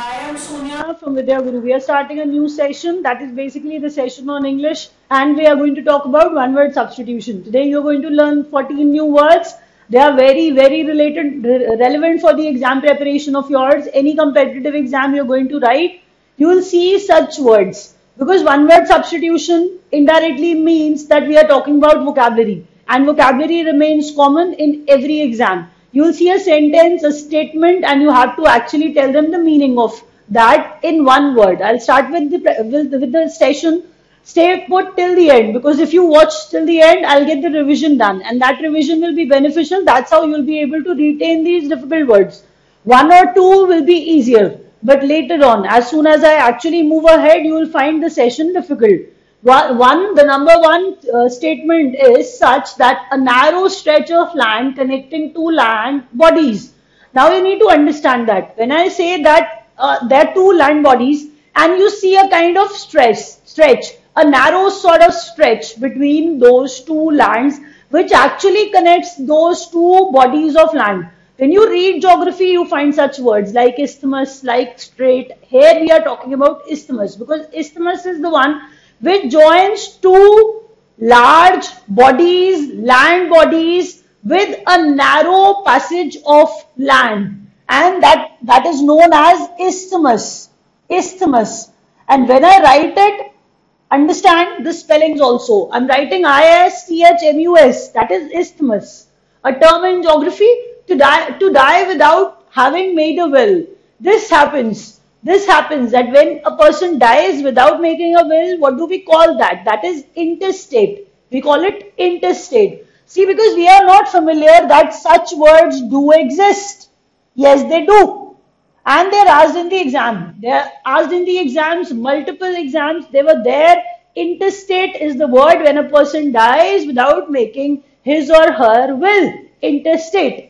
Hi, I'm Sonia from Vidya Guru. We are starting a new session that is basically the session on English, and we are going to talk about one word substitution. Today you're going to learn 14 new words. They are very relevant for the exam preparation of yours. Any competitive exam you're going to write, you will see such words. Because one word substitution indirectly means that we are talking about vocabulary, and vocabulary remains common in every exam. You will see a sentence, a statement, and you have to actually tell them the meaning of that in one word. I'll start with the session. Stay put till the end, because if you watch till the end, I'll get the revision done, and that revision will be beneficial. That's how you'll be able to retain these difficult words. One or two will be easier, but later on, as soon as I actually move ahead, you will find the session difficult. The number one statement is such that a narrow stretch of land connecting two land bodies. Now you need to understand that when I say that there are two land bodies and you see a kind of stretch, a narrow sort of stretch between those two lands which actually connects those two bodies of land. When you read geography, you find such words like isthmus, like strait. Here we are talking about isthmus because isthmus is the one which joins two large bodies, land bodies with a narrow passage of land, and that is known as isthmus. Isthmus. And when I write it, understand the spellings also. I'm writing ISTHMUS, that is isthmus. A term in geography, to die without having made a will. This happens that when a person dies without making a will, what do we call that? That is intestate. We call it intestate. See, because we are not familiar that such words do exist. Yes, they do. And they're asked in the exam. They're asked in the exams, multiple exams. They were there. Intestate is the word when a person dies without making his or her will. Intestate.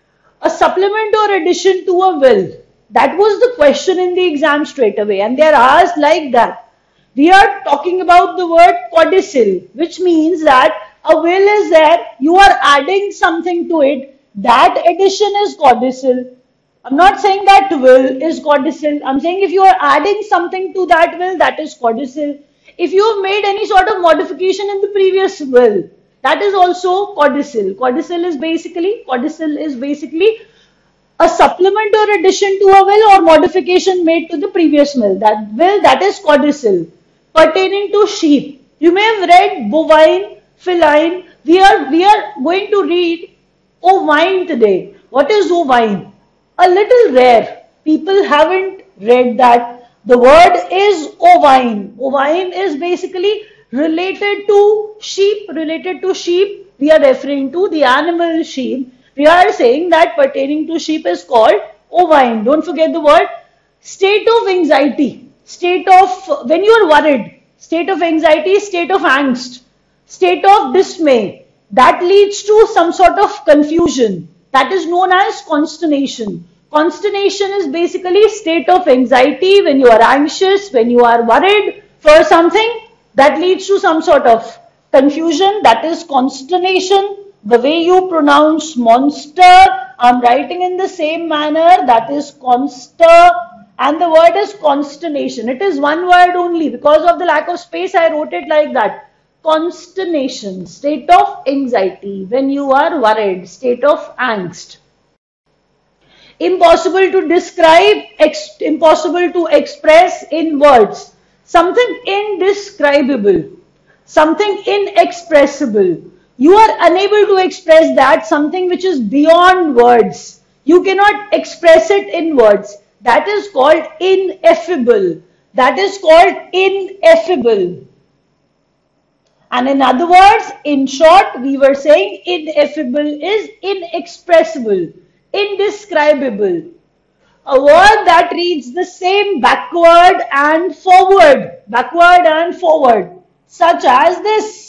A supplement or addition to a will. That was the question in the exam straight away, and they are asked like that. We are talking about the word codicil, which means that a will is there, you are adding something to it, that addition is codicil. I'm not saying that will is codicil, I'm saying if you are adding something to that will, that is codicil. If you have made any sort of modification in the previous will, that is also codicil. Codicil is basically a supplement or addition to a will or modification made to the previous will. That is codicil. Pertaining to sheep. You may have read bovine, feline. We are going to read ovine today. What is ovine? A little rare. People haven't read that. The word is ovine. Ovine is basically related to sheep. We are referring to the animal sheep. We are saying that pertaining to sheep is called ovine. Don't forget the word. State of anxiety. State of, when you are worried. State of anxiety, state of angst. State of dismay. That leads to some sort of confusion. That is known as consternation. Consternation is basically state of anxiety when you are anxious, when you are worried for something. That leads to some sort of confusion. That is consternation. The way you pronounce monster, I'm writing in the same manner, that is conster, and the word is consternation. It is one word only. Because of the lack of space, I wrote it like that. Consternation, state of anxiety, when you are worried, state of angst. Impossible to describe, impossible to express in words. Something indescribable, something inexpressible. You are unable to express that, something which is beyond words. You cannot express it in words. That is called ineffable. That is called ineffable. And in other words, in short, we were saying ineffable is inexpressible, indescribable. A word that reads the same backward and forward, such as this.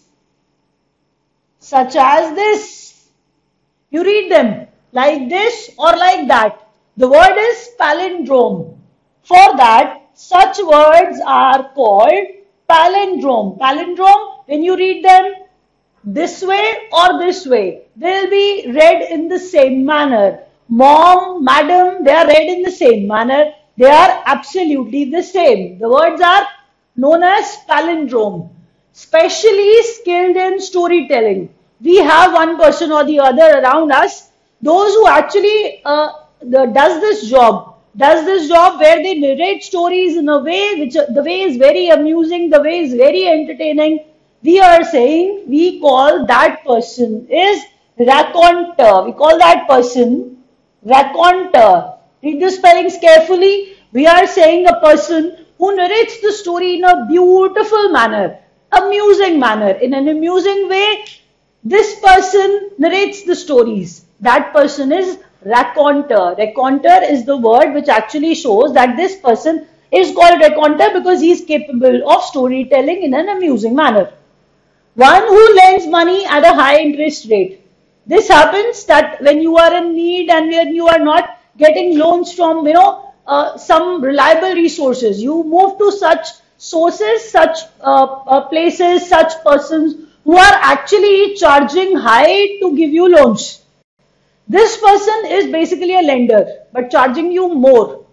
Such as this. You read them like this or like that. The word is palindrome. For that, such words are called palindrome. Palindrome, when you read them this way or this way, they will be read in the same manner. Mom, madam, they are read in the same manner. They are absolutely the same. The words are known as palindrome. Specially skilled in storytelling. We have one person or the other around us, those who actually does this job where they narrate stories in a way which the way is very amusing, the way is very entertaining. We are saying we call that person is raconteur. We call that person raconteur. Read the spellings carefully. We are saying a person who narrates the story in a beautiful manner, amusing manner. In an amusing way, this person narrates the stories. That person is raconteur. Raconteur is the word which actually shows that this person is called raconteur because he is capable of storytelling in an amusing manner. One who lends money at a high interest rate. This happens that when you are in need and when you are not getting loans from, some reliable resources, you move to such sources, such places, such persons who are actually charging high to give you loans. This person is basically a lender, but charging you more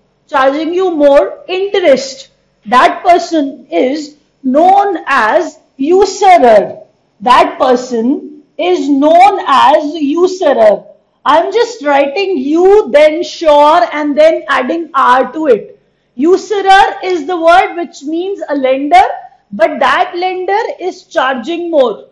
interest. That person is known as usurer. That person is known as usurer. I'm just writing you, then sure, and then adding R to it. Usurer is the word which means a lender, but that lender is charging more.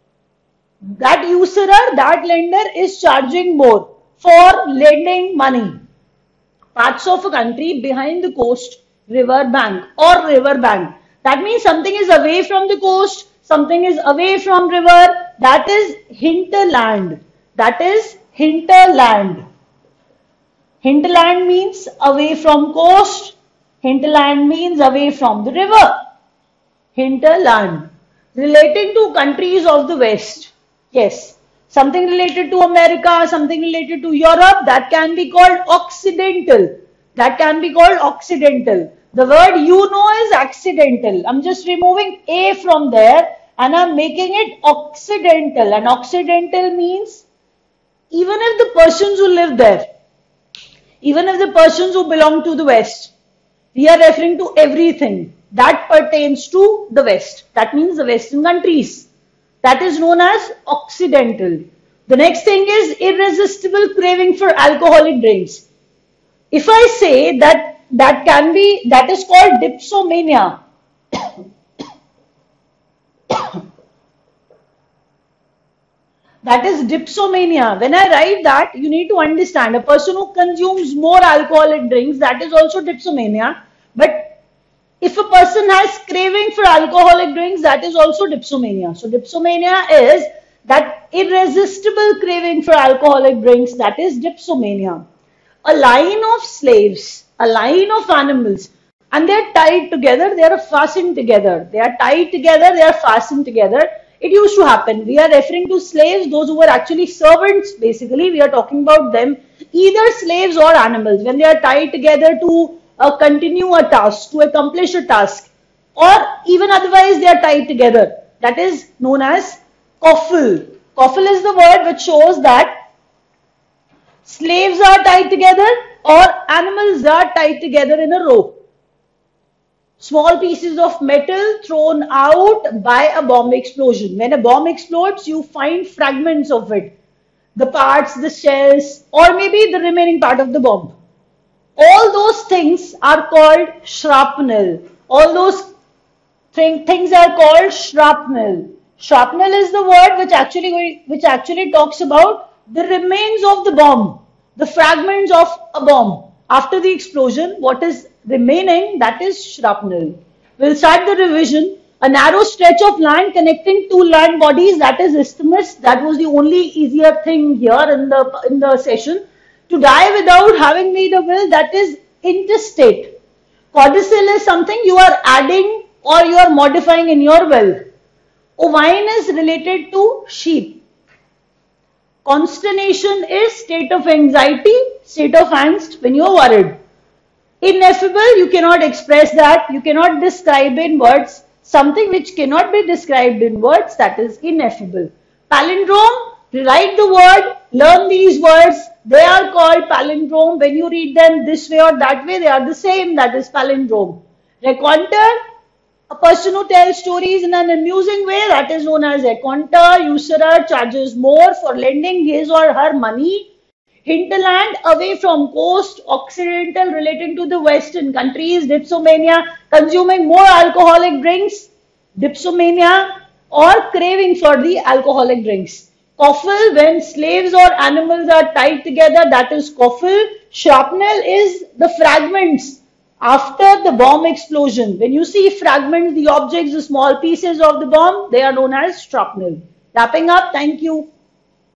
That usurer, that lender is charging more for lending money. Parts of a country behind the coast, river bank or river bank. That means something is away from the coast, something is away from river. That is hinterland. That is hinterland. Hinterland means away from coast. Hinterland means away from the river. Hinterland. Relating to countries of the West. Yes. Something related to America, something related to Europe, that can be called Occidental. That can be called Occidental. The word is accidental. I'm just removing A from there and I'm making it Occidental. And Occidental means even if the persons who live there, even if the persons who belong to the West, we are referring to everything that pertains to the West. That means the Western countries. That is known as Occidental. The next thing is irresistible craving for alcoholic drinks. If I say that is called dipsomania. That is dipsomania. When I write that, you need to understand a person who consumes more alcoholic drinks, that is also dipsomania. But if a person has craving for alcoholic drinks, that is also dipsomania. So dipsomania is that irresistible craving for alcoholic drinks, that is dipsomania. A line of slaves, a line of animals, and they are tied together, they are fastened together. They are tied together, they are fastened together. It used to happen. We are referring to slaves, those who were actually servants, basically. We are talking about them, either slaves or animals. When they are tied together to continue a task, to accomplish a task, or even otherwise they are tied together. That is known as coffle. Coffle is the word which shows that slaves are tied together or animals are tied together in a row. Small pieces of metal thrown out by a bomb explosion. When a bomb explodes, you find fragments of it. The parts, the shells, or maybe the remaining part of the bomb. All those things are called shrapnel. All those things are called shrapnel. Shrapnel is the word which actually talks about the remains of the bomb, the fragments of a bomb. After the explosion, what is remaining, that is shrapnel. We'll start the revision. A narrow stretch of land connecting two land bodies, that is isthmus. That was the only easier thing here in the session. To die without having made a will, that is intestate. Codicil is something you are adding or you are modifying in your will. Ovine is related to sheep. Consternation is state of anxiety, state of angst when you are worried. Ineffable, you cannot express that, you cannot describe in words. Something which cannot be described in words, that is ineffable. Palindrome, Write the word, learn these words. They are called palindrome. When you read them this way or that way, they are the same. That is palindrome. Raconteur, a person who tells stories in an amusing way, that is known as raconteur. Usurer charges more for lending his or her money. Hinterland, away from coast. Occidental, relating to the western countries. Dipsomania, consuming more alcoholic drinks. Dipsomania, or craving for the alcoholic drinks. Coffle, when slaves or animals are tied together, that is coffle. Shrapnel is the fragments after the bomb explosion. When you see fragments, the objects, the small pieces of the bomb, they are known as shrapnel. Wrapping up, thank you.